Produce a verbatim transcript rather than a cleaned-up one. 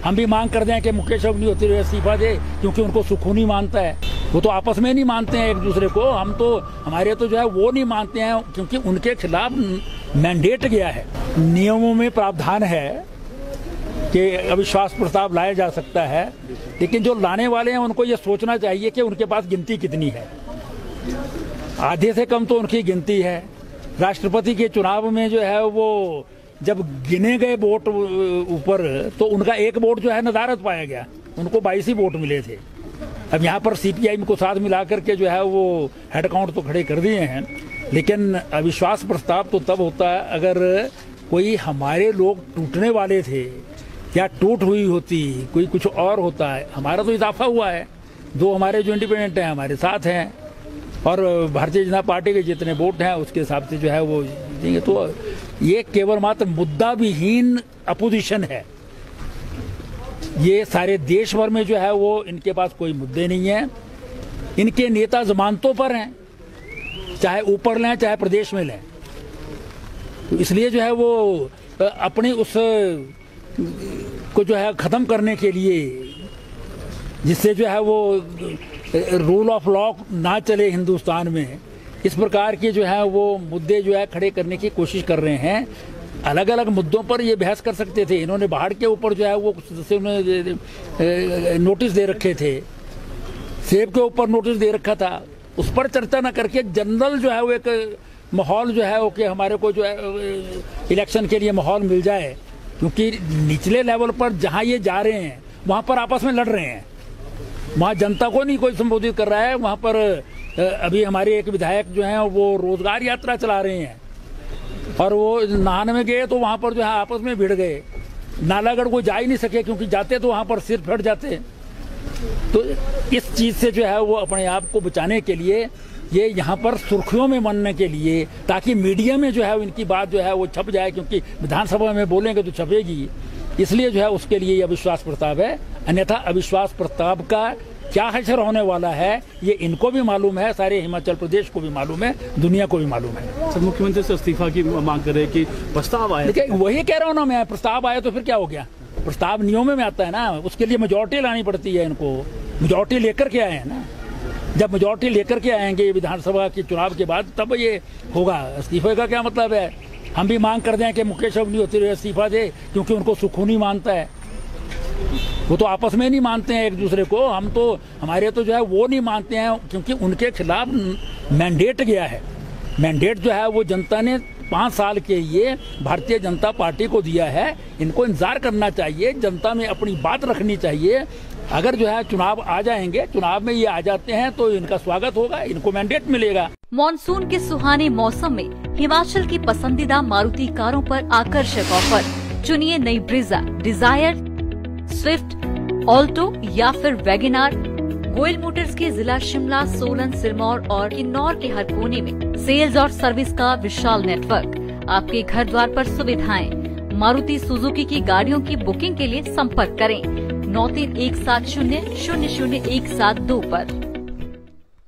हम भी मांग कर दें कि मुकेश अग्निहोत्री इस्तीफा दे, क्योंकि उनको सुकूनी मानता है। वो तो आपस में नहीं मानते हैं एक दूसरे को, हम तो हमारे तो जो है वो नहीं मानते हैं, क्योंकि उनके खिलाफ मैंडेट गया है। नियमों में प्रावधान है कि अविश्वास प्रस्ताव लाया जा सकता है, लेकिन जो लाने वाले हैं उनको ये सोचना चाहिए कि उनके पास गिनती कितनी है। आधे से कम तो उनकी गिनती है। राष्ट्रपति के चुनाव में जो है वो जब गिने गए वोट ऊपर, तो उनका एक वोट जो है नदारद पाया गया, उनको बाईस ही वोट मिले थे। अब यहाँ पर सीपीआई को साथ मिला करके जो है वो हेड काउंट तो खड़े कर दिए हैं, लेकिन अविश्वास प्रस्ताव तो तब होता है अगर कोई हमारे लोग टूटने वाले थे या टूट हुई होती, कोई कुछ और होता है। हमारा तो इजाफा हुआ है, दो हमारे जो इंडिपेंडेंट हैं हमारे साथ हैं, और भारतीय जनता पार्टी के जितने वोट हैं उसके हिसाब से जो है वो देंगे। तो ये केवल मात्र मुद्दा विहीन अपोजिशन है। ये सारे देश भर में जो है वो इनके पास कोई मुद्दे नहीं है। इनके नेता जमानतों पर हैं, चाहे ऊपर लें चाहे प्रदेश में लें। तो इसलिए जो है वो अपनी उस को जो है खत्म करने के लिए, जिससे जो है वो रूल ऑफ लॉ ना चले हिंदुस्तान में, इस प्रकार के जो है वो मुद्दे जो है खड़े करने की कोशिश कर रहे हैं। अलग अलग मुद्दों पर ये बहस कर सकते थे। इन्होंने बाढ़ के ऊपर जो है वो उन्होंने नोटिस दे रखे थे, सेब के ऊपर नोटिस दे रखा था, उस पर चर्चा न करके जनरल जो है वो एक माहौल जो है वो कि हमारे को जो है इलेक्शन के लिए माहौल मिल जाए, क्योंकि निचले लेवल पर जहाँ ये जा रहे हैं वहाँ पर आपस में लड़ रहे हैं, वहाँ जनता को नहीं कोई संबोधित कर रहा है। वहाँ पर अभी हमारे एक विधायक जो हैं वो रोजगार यात्रा चला रहे हैं, और वो नहाने में गए तो वहाँ पर जो है आपस में भिड़ गए। नालागढ़ को जा ही नहीं सके, क्योंकि जाते तो वहाँ पर सिर फट जाते। तो इस चीज़ से जो है वो अपने आप को बचाने के लिए ये यहाँ पर सुर्खियों में बनने के लिए, ताकि मीडिया में जो है इनकी बात जो है वो छप जाए, क्योंकि विधानसभा में बोलेंगे तो छपेगी, इसलिए जो है उसके लिए ये अविश्वास प्रस्ताव है। अन्यथा अविश्वास प्रस्ताव का क्या हशर होने वाला है ये इनको भी मालूम है, सारे हिमाचल प्रदेश को भी मालूम है, दुनिया को भी मालूम है। सर, मुख्यमंत्री से इस्तीफा की मांग कर रहे हैं कि प्रस्ताव आया, देखिए वही कह रहा हूँ ना मैं, प्रस्ताव आया तो फिर क्या हो गया। प्रस्ताव नियमों में आता है ना, उसके लिए मेजोरिटी लानी पड़ती है इनको। मेजोरिटी लेकर के आए हैं ना, जब मेजोरिटी लेकर के आएंगे विधानसभा के चुनाव के बाद तब ये होगा। इस्तीफे का क्या मतलब है। हम भी मांग कर दें कि मुकेश अग्निहोत्री इस्तीफा दे, क्योंकि उनको सुकूनी मानता है। वो तो आपस में नहीं मानते हैं एक दूसरे को, हम तो हमारे तो जो है वो नहीं मानते हैं, क्योंकि उनके खिलाफ मैंडेट गया है। मैंडेट जो है वो जनता ने पाँच साल के लिए भारतीय जनता पार्टी को दिया है। इनको इंतजार करना चाहिए, जनता में अपनी बात रखनी चाहिए। अगर जो है चुनाव आ जाएंगे, चुनाव में ये आ जाते हैं तो इनका स्वागत होगा, इनको मैंडेट मिलेगा। मॉनसून के सुहाने मौसम में हिमाचल की पसंदीदा मारुति कारों पर आकर्षक ऑफर। चुनिए नई ब्रीजा, डिजायर, स्विफ्ट, ऑल्टो या फिर वैगनार। गोयल मोटर्स के जिला शिमला, सोलन, सिरमौर और किन्नौर के हर कोने में सेल्स और सर्विस का विशाल नेटवर्क। आपके घर द्वार पर सुविधाएं। मारुति सुजुकी की गाड़ियों की बुकिंग के लिए संपर्क करें नौ तीन एक सात शून्य शून्य शून्य एक सात दो पर।